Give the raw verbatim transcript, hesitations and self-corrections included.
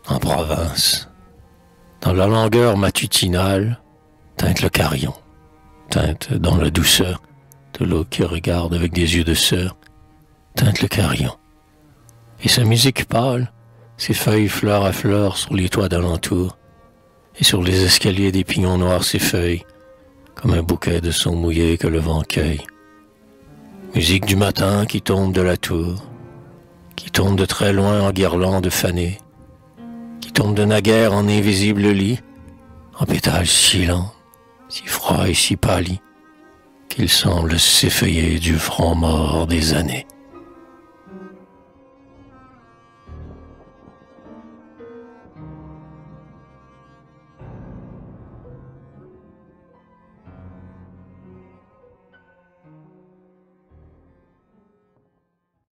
en province, dans la langueur matutinale, teinte le carillon, teinte dans la douceur de l'eau qui regarde avec des yeux de sœur, teinte le carillon. Et sa musique pâle, ses feuilles fleur à fleur sur les toits d'alentour, et sur les escaliers des pignons noirs ses feuilles, comme un bouquet de son mouillé que le vent cueille. Musique du matin qui tombe de la tour, qui tombe de très loin en guirlande fanée, qui tombe de naguère en invisible lit, en pétales si lents, si froids et si pâlis, qu'il semble s'effeuiller du front mort des années.